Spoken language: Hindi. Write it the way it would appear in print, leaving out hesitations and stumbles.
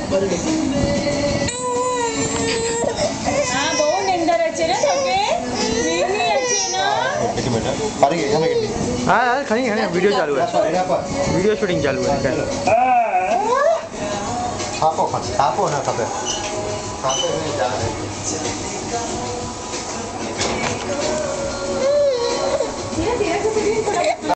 हां बहुत निंदर अच्छे ना तोके नींद अच्छे ना एक मिनट पारी एखादा गेली हां यार खणी वीडियो चालू है वीडियो शूटिंग चालू है खापो ना खापे नहीं जा रहे